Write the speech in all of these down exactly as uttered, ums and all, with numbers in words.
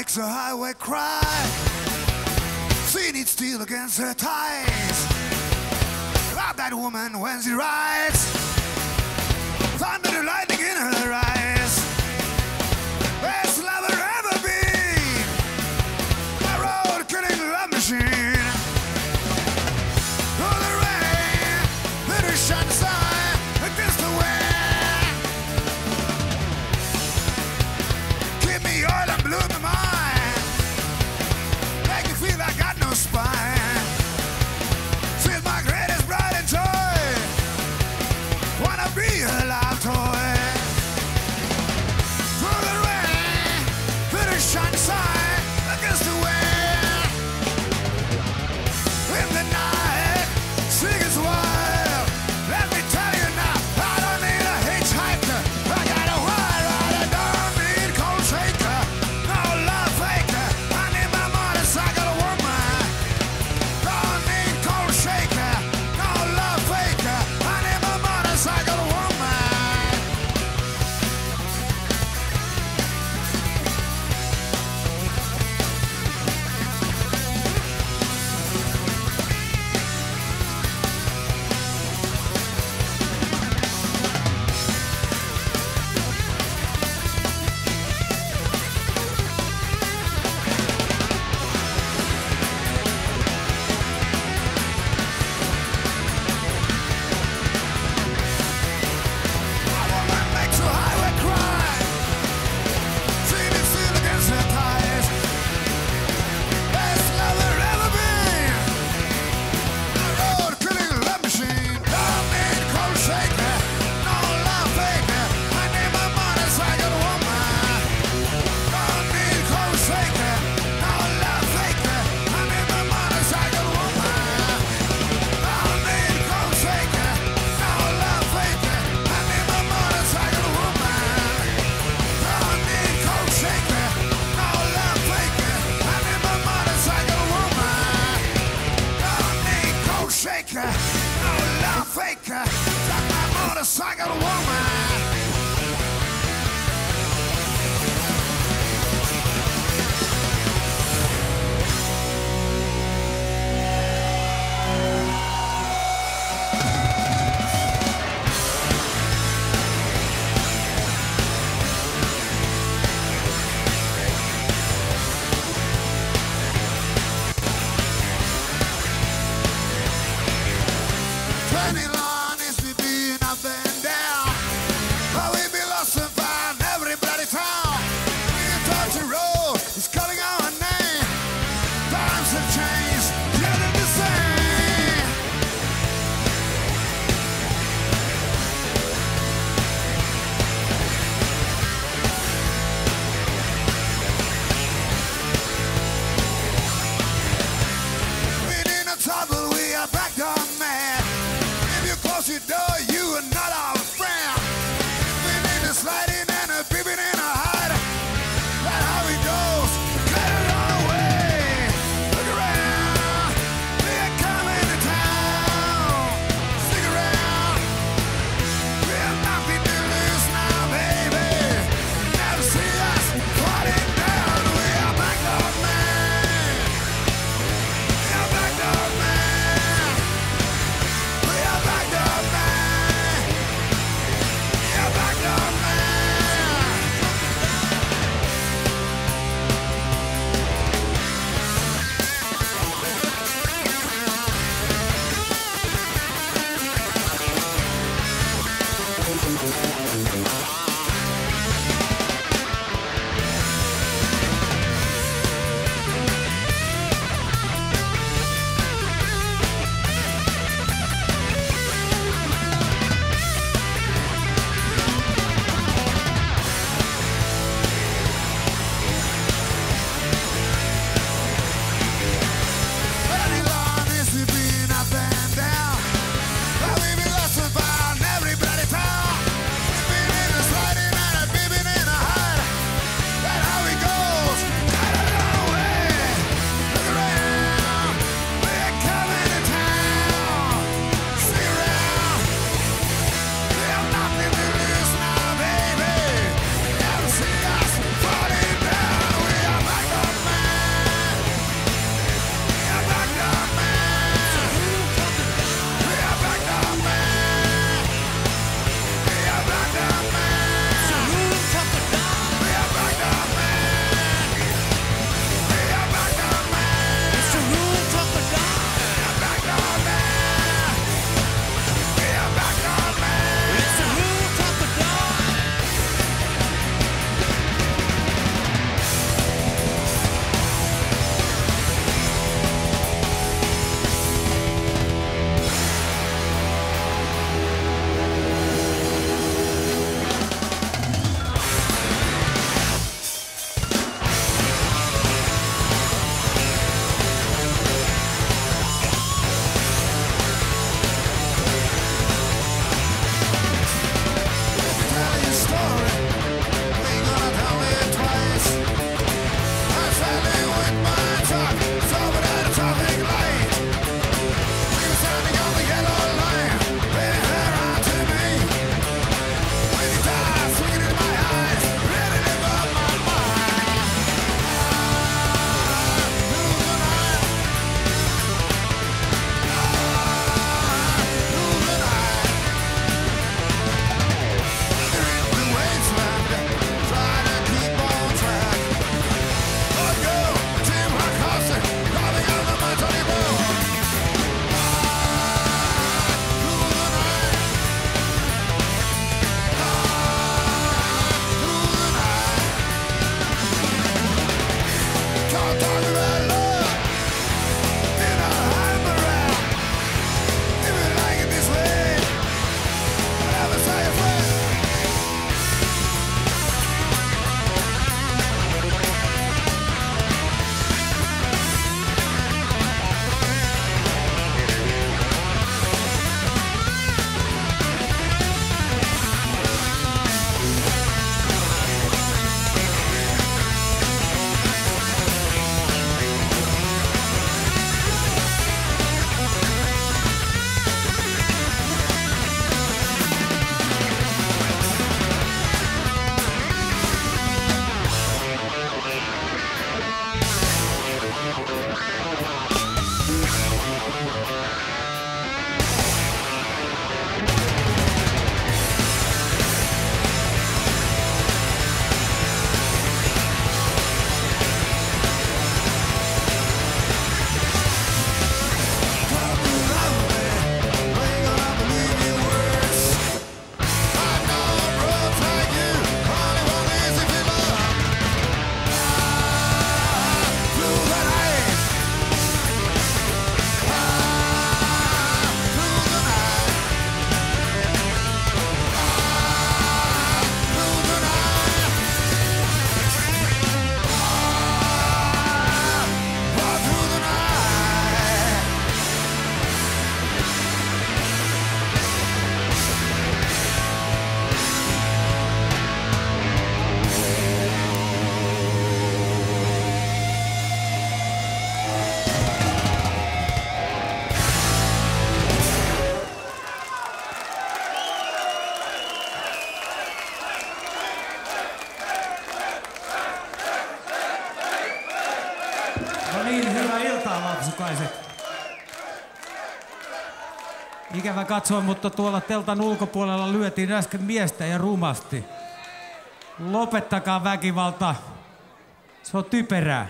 makes the highway cry. Seen it steel against her thighs. Love that woman when she rides. Thunder and lightning in her eyes. Best lover ever been. A road killing love machine. Through the rain, little sunshine against the wind. Give me oil and blew my mind. Make me feel I got no spine. She's my greatest pride and joy. Wanna be her life toy. Through the rain, little sunshine against the wind. In the night, sing as wild. Let me tell you now, I don't need a hitchhiker. I got a wild ride, I don't need cold shaker. No love faker, I need my motorcycle woman. Don't need cold shaker, no love faker. I need my motorcycle woman. A woman makes the highway cry. Seen it steel against her thighs. Best lover ever been. A road killing love machine. Don't need cold shaker, no love faker. I need my motorcycle woman. Don't need cold shaker, no love faker. I need my motorcycle woman. Don't need cold shaker, no love faker. I need my motorcycle woman. Don't need cold shaker, no love faker. I need my motorcycle woman. Don't need cold shaker, no love faker. Got my motorcycle woman. Twenty long is we been up and down, but we be lost and found every bloody town. We touch the road, it's calling our name. Times have changed, yet they're the same. We need no trouble, we are back on man. If you Ikävä katsoa, mutta tuolla teltan ulkopuolella lyötiin äsken miestä ja rumasti. Lopettakaa väkivalta. Se on typerää.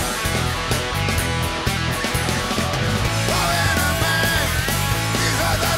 These are the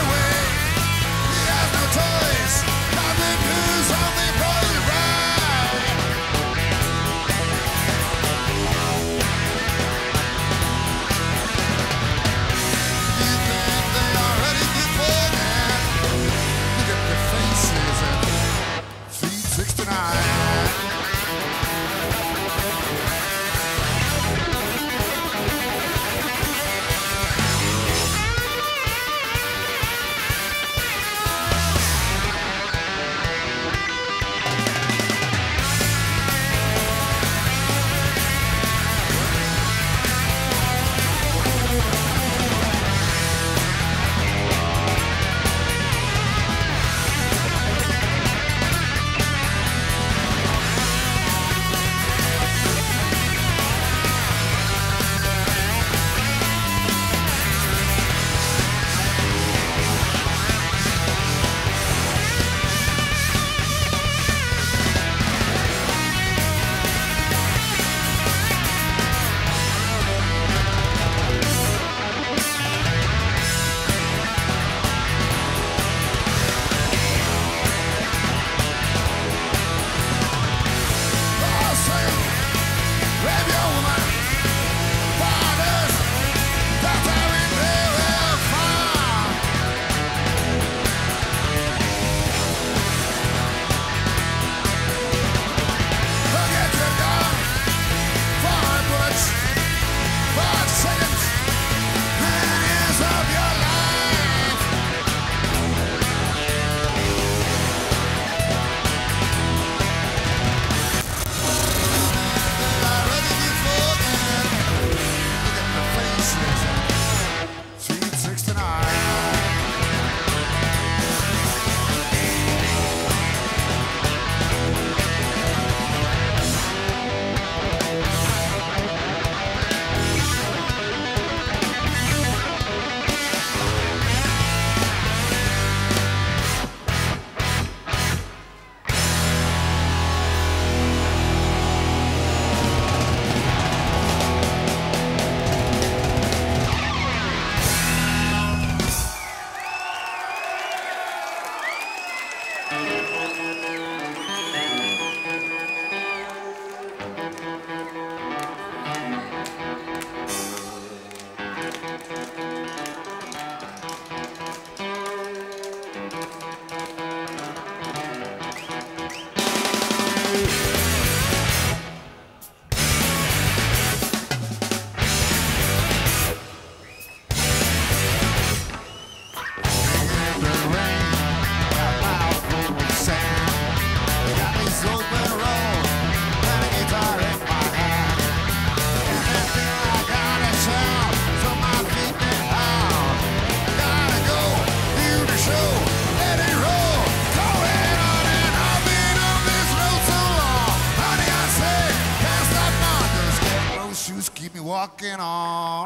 walking on.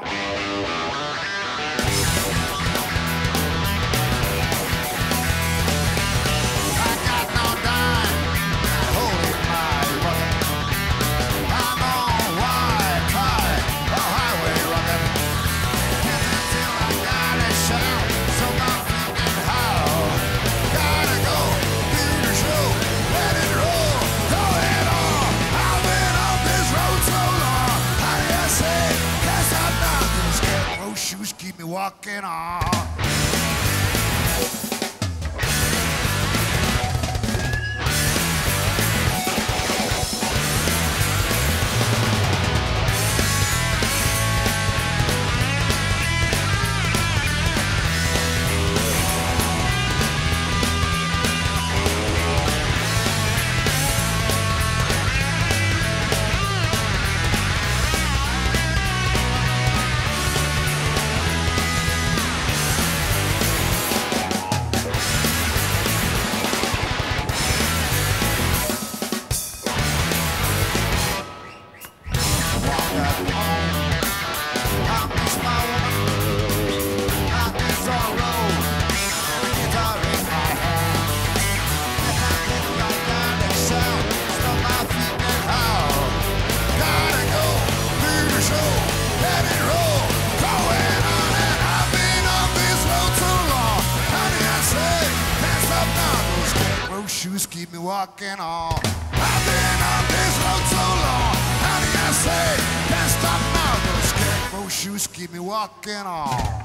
I got no dime, holding my bucket. I'm on wide tide, a highway rocket. Until I gotta shout, so I'm thinking how. Gotta go, do the show, let it roll, go ahead on. I've been on this road so long, how do you say? Guess I'm not gonna scarecrow shoes keep me walking on. Shoes keep me walking on. I've been on this road so long. How do you say? Can't stop now. Those scarecrow shoes keep me walking on.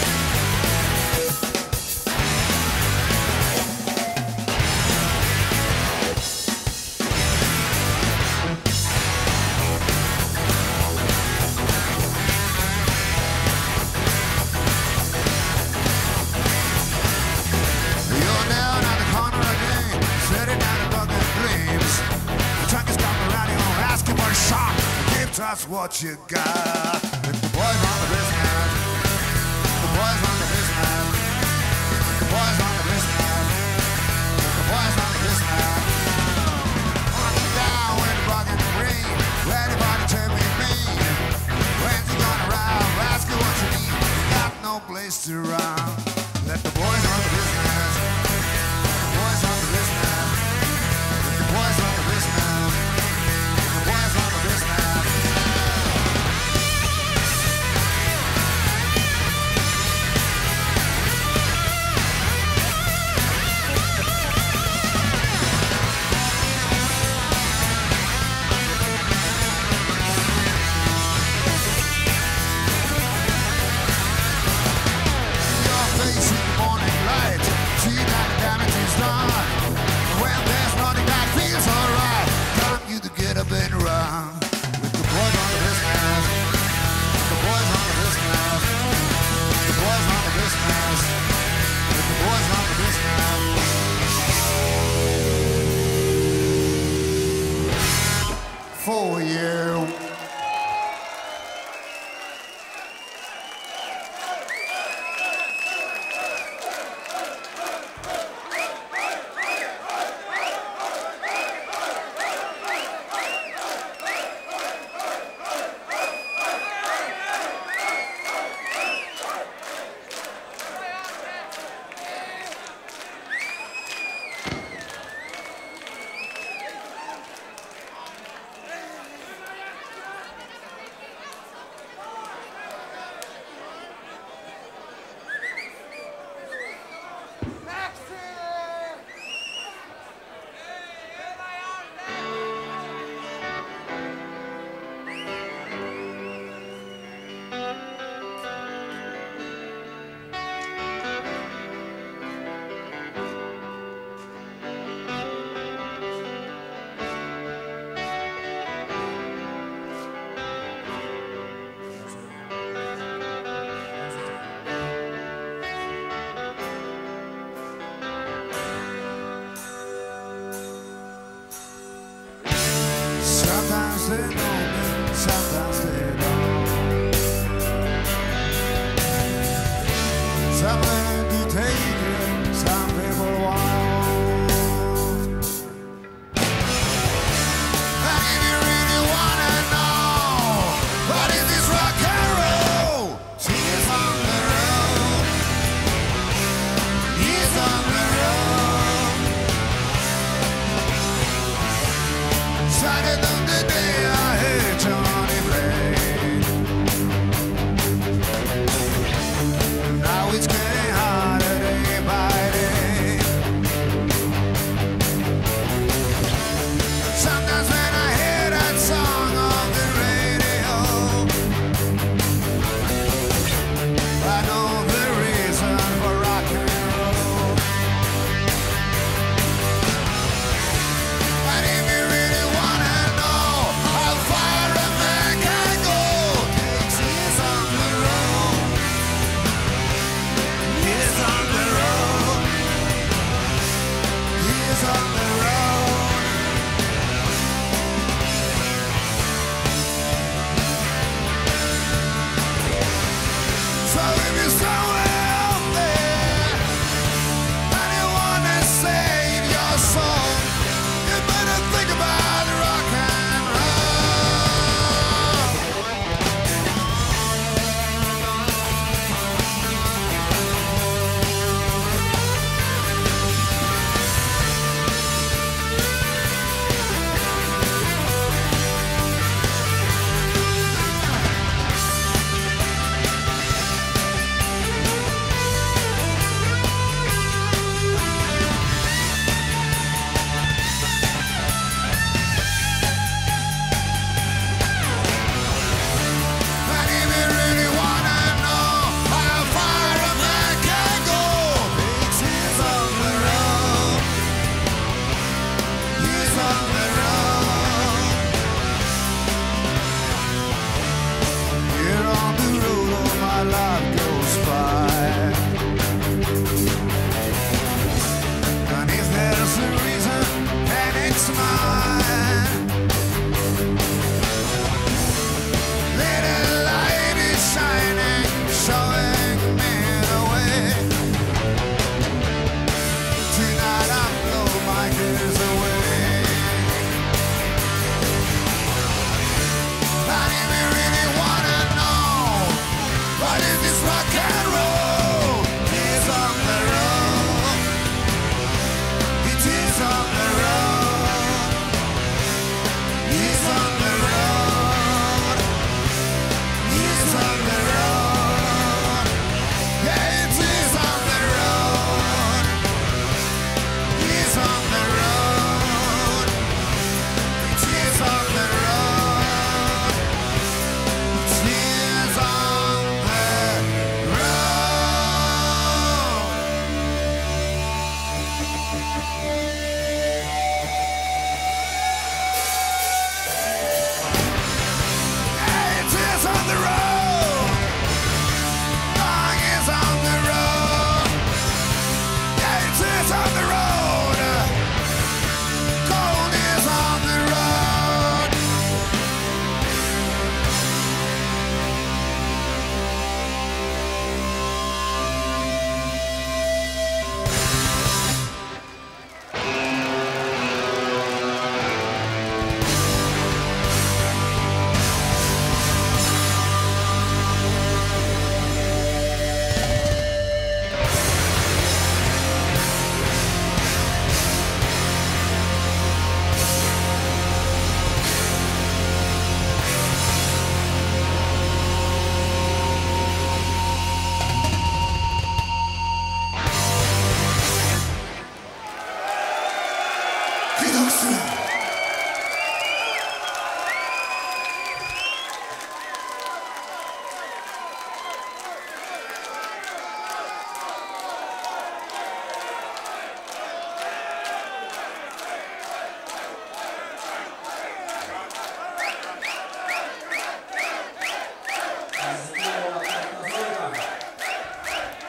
That's what you got. If the boys on the business, the boys on the business, the boys on the business, the boys on the business. Walking down with a rock and green, ready for the turn me mean. When's he gonna ride? Ask you what you need. Got no place to run. Let the boys on the business, the boys on the business, the boys on the business, the boys on the business.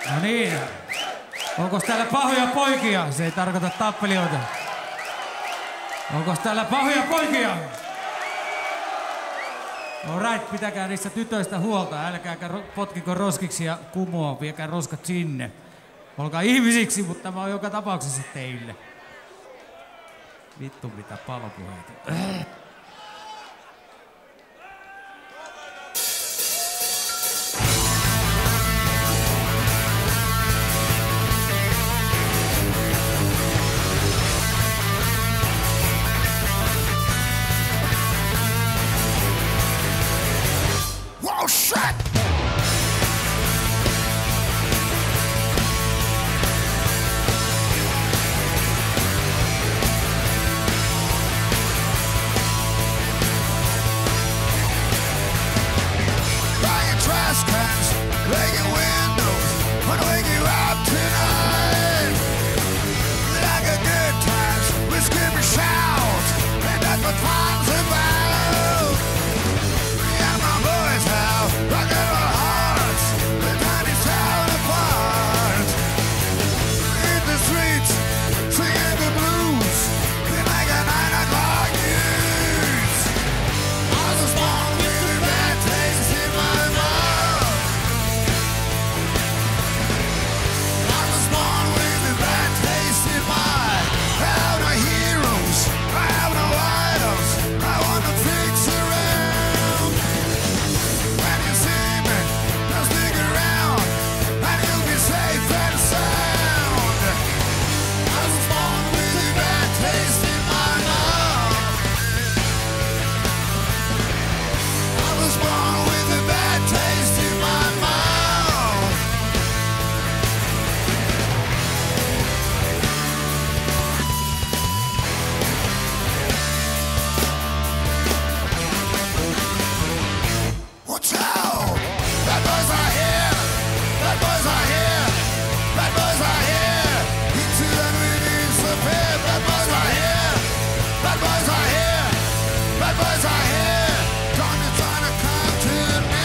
No niin. Onko täällä pahoja poikia? Se ei tarkoita tappelijoita. Onko täällä pahoja poikia? Alright, pitäkää niistä tytöistä huolta. Älkääkä potkiko roskiksi ja kumoa. Viekää roskat sinne. Olkaa ihmisiksi, mutta tämä on joka tapauksessa teille. Vittu mitä palopuheita. Oh shit! Buying trash cans, breaking windows, wanna wake you up tonight. Like a good times, we scream and shout, and that's what fun's about. Yeah, my boys have rock and roll hearts, the tiny town apart. In the streets, singing the blues, we make a nine o'clock news. I was born with a bad taste in my mouth. I was born with a bad taste in my. I have no heroes, I have no idols, I wanna fix around. When you see me, just stick around, and you'll be safe and sound. I was born with a bad taste in my mouth. I was born with a bad taste in my mouth. Watch out! Bad boys are here! Bad boys are here! Bad boys are here! Into the movies of here! Bad boys are here! Bad boys are here! Bad boys are here! Don't you try to come to me!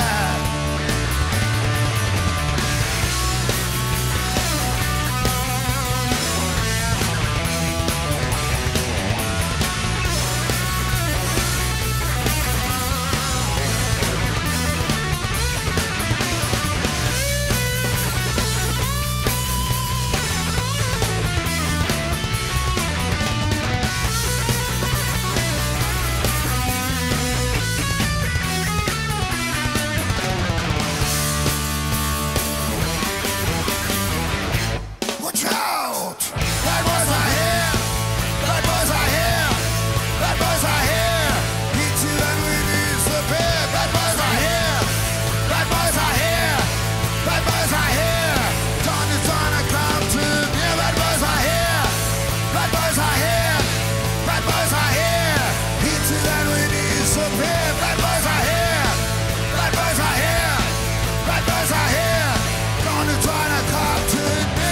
Watch out! Bad boys are here! Bad boys are here! Bad boys are here! Into and we disappear! Bad boys are here! Bad boys are here! Bad boys are here! Don't you try to come to me! Bad boys are here! Bad boys are here! Bad boys are here! Into and we disappear! Bad boys are here! Bad boys are here! Bad boys are here! Don't you try to come to me!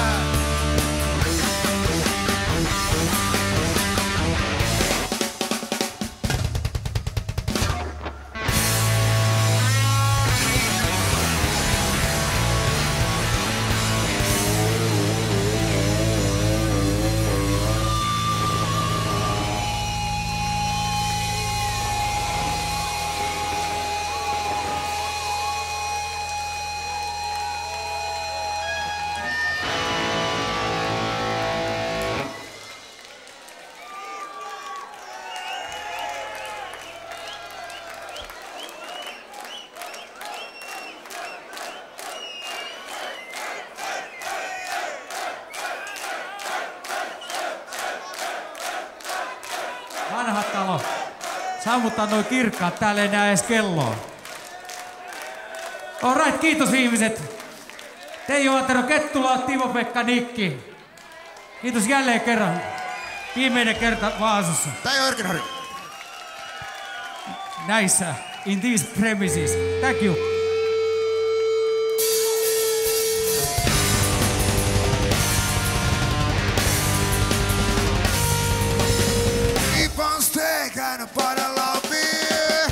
Vanha talo. Sammuttaa noin kirkkaat, täällä ei näe edes kelloa. Alright, kiitos ihmiset. Teijo Antero Kettula, Timo-Pekka Nikki. Kiitos jälleen kerran. Viimeinen kerta Vaasassa. Tää on Erkinharju. Näissä, in these premises. Thank you. Keep on staying and a bottle of beer.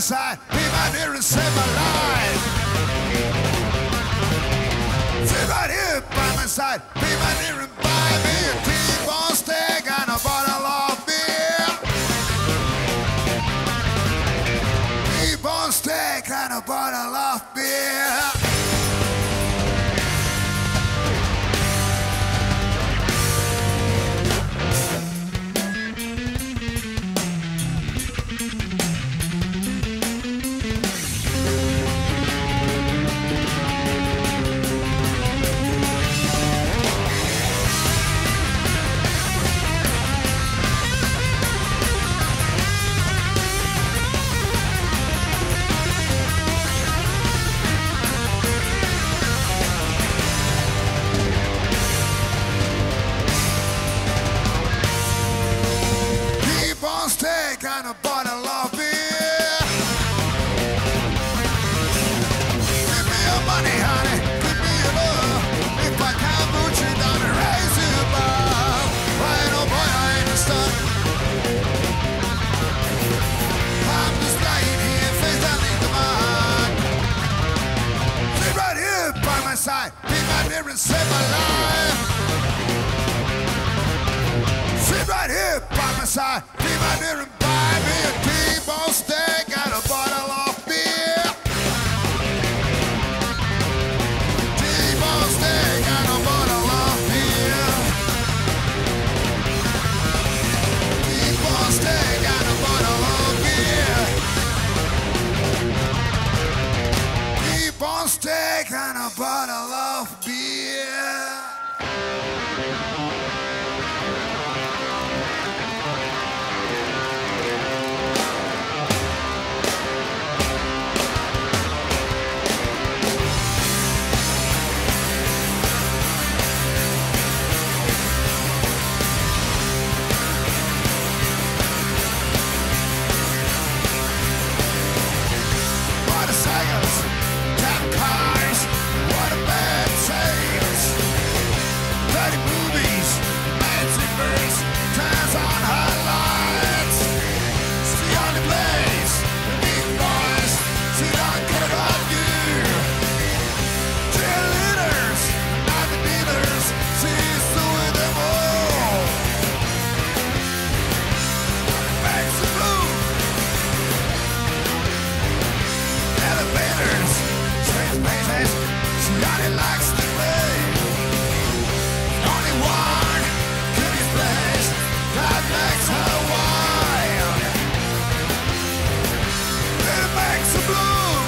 side, be my dear and save my life. Sit right here by my side, be my dear and buy me a T-bone steak and a bottle of beer. T-bone steak and a bottle of beer. Steak and a bottle of beer. Give me your money, honey. Give me your love. If I can't put you down and raise you above, why, oh boy, I ain't a stud. I'm just lying here, face down in the mud. Sit right here by my side. Be my dear and save my life. Sit right here by my side. Be my dear and buy me a T-bone steak and a bottle of beer. T-bone steak and a bottle of beer. T-bone steak and a bottle of beer. T-bone steak and a bottle of beer. Motorcycles, tap cars, what a bad sales. Dirty movies, fancy birds, times on highlights. It's the only place the big boys see don't care about you. Cheerleaders, not the dealers, see you through them all. Bags of blue. Elevators, strange places, she only likes to play. Only one curious place that makes her wild. It makes her bloom.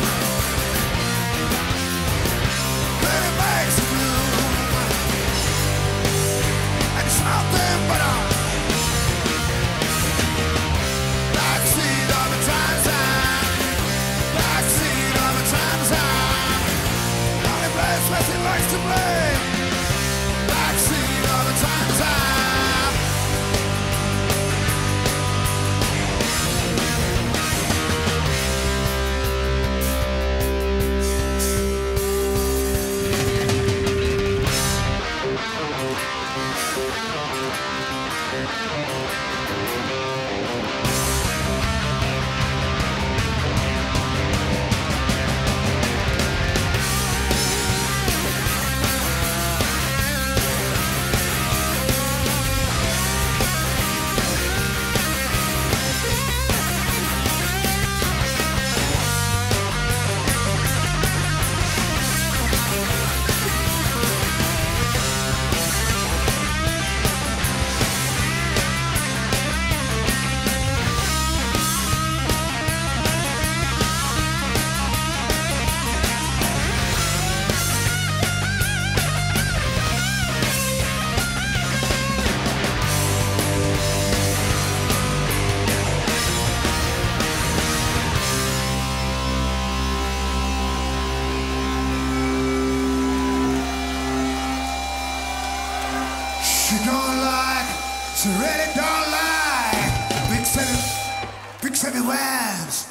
It makes her bloom. And it's nothing but a backseat of a Trans-Am. Backseat of a Trans-Am. The only place where she likes to play. Backseat of a Trans-Am. She don't like, she really don't like big city, big city waves.